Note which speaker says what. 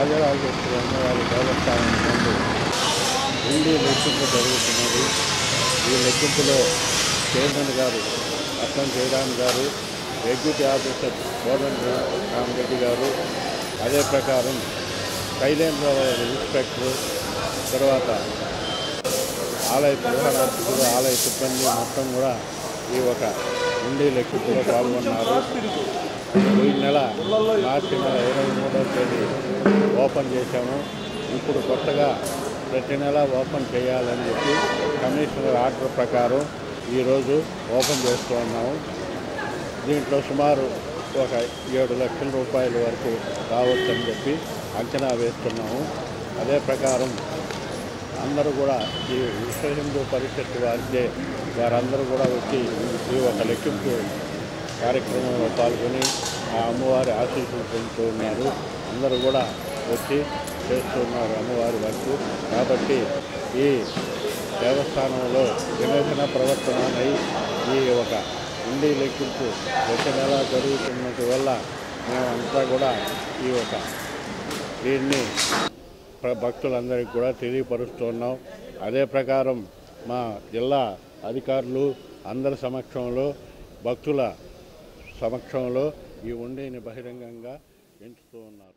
Speaker 1: రాజరాజేశ్వరి అమ్మవారి దేవస్థానం ముందు హుండీ లెక్కింపు జరుగుతున్నది. ఈ లెక్కింపులో చైర్మన్ గారు అర్థం జయరామ్ గారు, ఎగ్జిక్యూటివ్ ఆఫీసర్ కోదండ రామరెడ్డి గారు, అదే ప్రకారం శైలేంద్రరావు ఇన్స్పెక్టర్, తర్వాత ఆలయ ప్రధానార్చకులు, ఆలయ సిబ్బంది మొత్తం కూడా ఈ ఒక హుండీ లెక్కింపులో పాల్గొన్నారు. ఈ నెల మార్చి నెల 23వ తేదీ ఓపెన్ చేశాము. ఇప్పుడు కొత్తగా ప్రతి నెల ఓపెన్ చేయాలని చెప్పి కమిషనర్ ఆర్డర్ ప్రకారం ఈరోజు ఓపెన్ చేస్తూ ఉన్నాము. దీంట్లో సుమారు ఒక 7 లక్షల రూపాయల వరకు రావచ్చని చెప్పి అంచనా వేస్తున్నాము. అదే ప్రకారం అందరూ కూడా ఈ విశ్వ హిందూ పరిషత్ వారందరూ కూడా వచ్చి ఈ ఒక లెక్కింపు కార్యక్రమంలో పాల్గొని ఆ అమ్మవారి ఆశీస్సులు పొందుతూ ఉన్నారు. అందరూ కూడా వచ్చి చేస్తున్నారు అమ్మవారి వర్క్. కాబట్టి ఈ దేవస్థానంలో వినూత్న ప్రవర్తనై ఈ ఒక హుండీ లెక్కింపు ప్రతి నెల జరుగుతున్నది వల్ల మేమంతా కూడా ఈ ఒక దీన్ని భక్తులందరికీ కూడా తెలియపరుస్తున్నాం. అదే ప్రకారం మా జిల్లా అధికారులు అందరి సమక్షంలో, భక్తుల సమక్షంలో ఈ హుండీని బహిరంగంగా ఎంచుతూ ఉన్నారు.